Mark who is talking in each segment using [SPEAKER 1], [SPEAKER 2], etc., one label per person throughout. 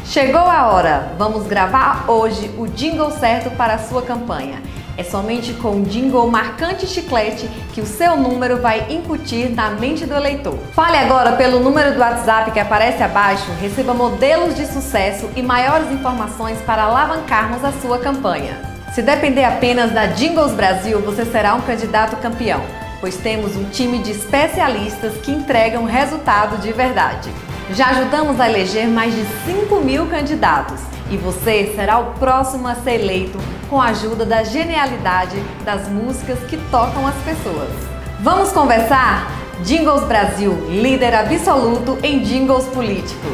[SPEAKER 1] Chegou a hora! Vamos gravar hoje o jingle certo para a sua campanha. É somente com um jingle marcante chiclete que o seu número vai incutir na mente do eleitor. Fale agora pelo número do WhatsApp que aparece abaixo, receba modelos de sucesso e maiores informações para alavancarmos a sua campanha. Se depender apenas da Jingles Brasil, você será um candidato campeão, pois temos um time de especialistas que entregam resultado de verdade. Já ajudamos a eleger mais de 5.000 candidatos e você será o próximo a ser eleito com a ajuda da genialidade das músicas que tocam as pessoas. Vamos conversar? Jingles Brasil, líder absoluto em jingles políticos.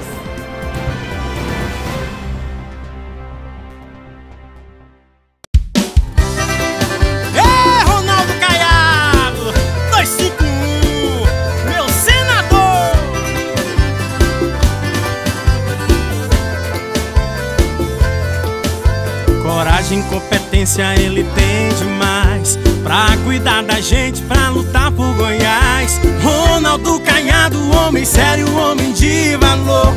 [SPEAKER 2] Coragem, competência ele tem demais pra cuidar da gente, pra lutar por Goiás. Ronaldo Caiado, homem sério, homem de valor.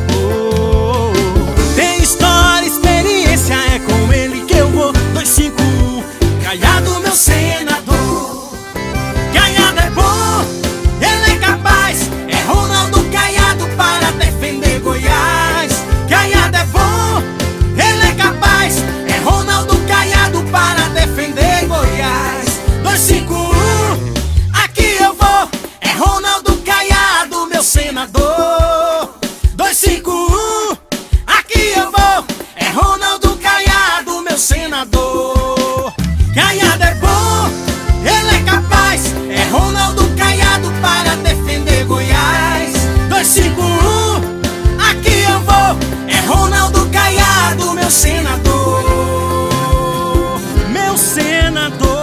[SPEAKER 2] Tem história, experiência, é com ele que eu vou. 251, Caiado, meu senador. Caiado é bom, ele é capaz. É Ronaldo Caiado para defender Goiás. Caiado é bom, ele é capaz. Ronaldo Caiado para defender Goiás. 251, aqui eu vou. É Ronaldo Caiado, meu senador. 251, aqui eu vou. É Ronaldo Caiado, meu senador. Caiado é bom, ele é capaz. É Ronaldo Caiado para defender Goiás. 251, aqui eu vou. É Ronaldo Caiado, meu senador. Senador.